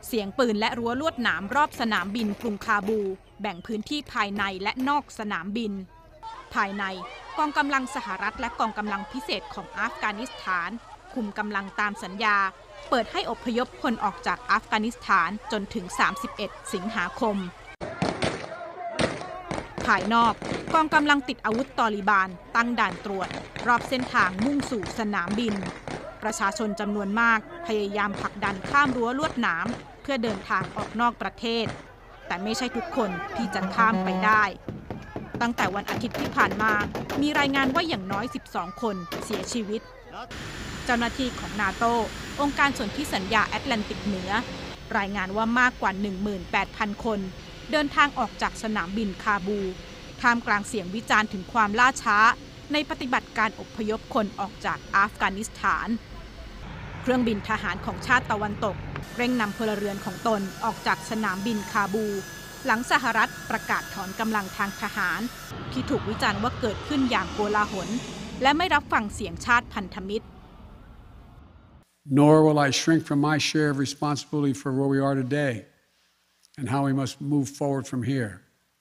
เสียงปืนและรั้วลวดหนามรอบสนามบินกรุงคาบูแบ่งพื้นที่ภายในและนอกสนามบินภายในกองกำลังสหรัฐและกองกำลังพิเศษของอัฟกานิสถานคุมกำลังตามสัญญาเปิดให้อพยพคนออกจากอัฟกานิสถานจนถึง31 สิงหาคมภายนอกกองกำลังติดอาวุธตอลิบานตั้งด่านตรวจรอบเส้นทางมุ่งสู่สนามบินประชาชนจำนวนมากพยายามผลักดันข้ามรั้วลวดหนามเพื่อเดินทางออกนอกประเทศแต่ไม่ใช่ทุกคนที่จะข้ามไปได้ตั้งแต่วันอาทิตย์ที่ผ่านมามีรายงานว่าอย่างน้อย12 คนเสียชีวิตเจ้าหน้าที่ของนาโตองค์การสนธิสัญญาแอตแลนติกเหนือรายงานว่ามากกว่า 18,000 คนเดินทางออกจากสนามบินคาบูท่ามกลางเสียงวิจารณ์ถึงความล่าช้าในปฏิบัติการอพยพคนออกจากอัฟกานิสถานเครื่องบินทหารของชาติตะวันตกเร่งนำพลเรือนของตนออกจากสนามบินคาบูหลังสหรัฐประกาศถอนกำลังทางทหารที่ถูกวิจารณ์ว่าเกิดขึ้นอย่างโกลาหลและไม่รับฟังเสียงชาติพันธมิตร Nor will I shrink from my share of responsibility for where we are today and how we must move forward from here.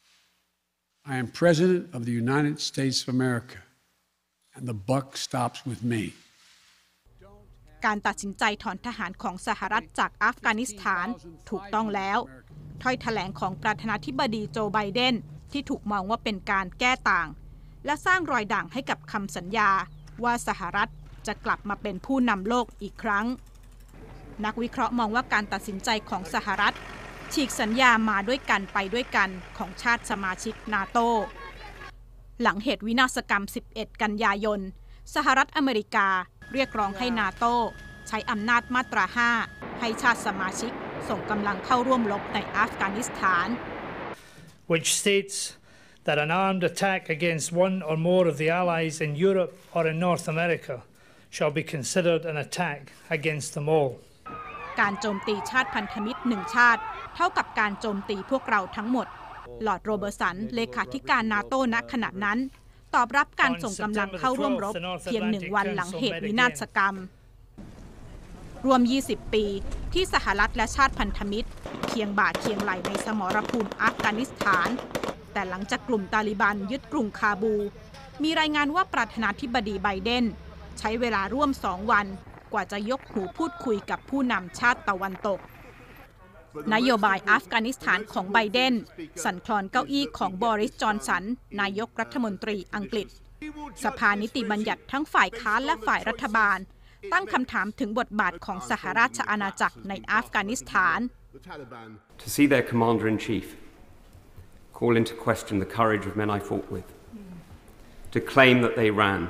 I am President of the United States of America, and the buck stops with me. การตัดสินใจถอนทหารของสหรัฐจากอัฟกานิสถานถูกต้องแล้วถ้อยแถลงของประธานาธิบดีโจไบเดนที่ถูกมองว่าเป็นการแก้ต่างและสร้างรอยด่างให้กับคำสัญญาว่าสหรัฐจะกลับมาเป็นผู้นำโลกอีกครั้งนักวิเคราะห์มองว่าการตัดสินใจของสหรัฐฉีกสัญญามาด้วยกันไปด้วยกันของชาติสมาชิกนาโตหลังเหตุวินาศกรรม11 กันยายนสหรัฐอเมริกาเรียกร้องให้นาโตใช้อำนาจมาตรา 5 ให้ชาติสมาชิกส่งกำลังเข้าร่วมรบในอัฟกานิสถาน which states that an armed attack against one or more of the allies in Europe or in North America shall be considered an attack against them all การโจมตีชาติพันธมิตรหนึ่งชาติเท่ากับการโจมตีพวกเราทั้งหมดลอร์ดโรเบอร์สันเลขาธิการนาโตณขณะนั้นตอบรับการส่งกำลังเข้าร่วมรบเพียง1 วันหลังเหตุวินาศกรรมรวม20 ปีที่สหรัฐและชาติพันธมิตรเคียงบ่าเคียงไหลในสมรภูมิอัฟกานิสถานแต่หลังจากกลุ่มตาลิบันยึดกรุงคาบูมีรายงานว่าประธานาธิบดีไบเดนใช้เวลาร่วม2 วันกว่าจะยกหูพูดคุยกับผู้นำชาติตะวันตกนโยบายอัฟกานิสถานของไบเดนสั่นคลอนเก้าอี้ของบอริส จอนสันนายกรัฐมนตรีอังกฤษสภานิติบัญญัติทั้งฝ่ายค้านและฝ่ายรัฐบาลตั้งคำถามถึงบทบาทของสหราชอาณาจักรในอัฟกานิสถาน To see their commander-in-chief call into question the courage of men I fought with, to claim that they ran.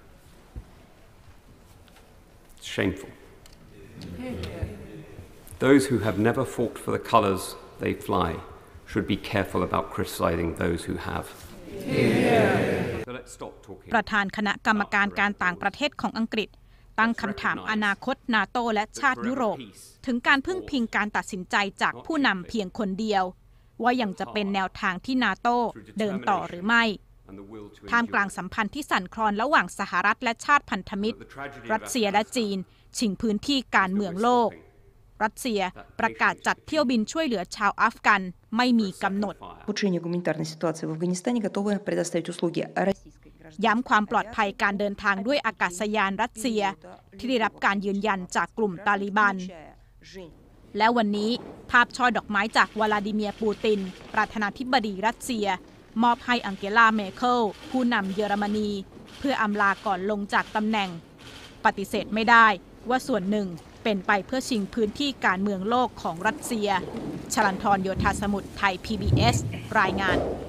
It's shameful. Those who have never fought for the colors they fly should be careful about criticizing those who have. So let's stop talking. ประธานคณะกรรมการการต่างประเทศของอังกฤษตั้งคำถามอนาคตนาโตและชาติยุโรปถึงการพึ่งพิงการตัดสินใจจากผู้นำเพียงคนเดียวว่ายังจะเป็นแนวทางที่นาโตเดินต่อหรือไม่ท่ามกลางสัมพันธ์ที่สั่นคลอนระหว่างสหรัฐและชาติพันธมิตรรัสเซียและจีนชิงพื้นที่การเมืองโลกรัสเซียประกาศจัดเที่ยวบินช่วยเหลือชาวอัฟกันไม่มีกำหนดย้ำความปลอดภัยการเดินทางด้วยอากาศยานรัสเซียที่ได้รับการยืนยันจากกลุ่มตาลิบันและวันนี้ภาพช่อดอกไม้จากวลาดิเมียร์ปูตินประธานาธิบดีรัสเซียมอบให้อังเกลาเมเคิลผู้นำเยอรมนีเพื่ออำลาก่อนลงจากตำแหน่งปฏิเสธไม่ได้ว่าส่วนหนึ่งเป็นไปเพื่อชิงพื้นที่การเมืองโลกของรัสเซียชลันทร โยธาสมุทรไทย PBS รายงาน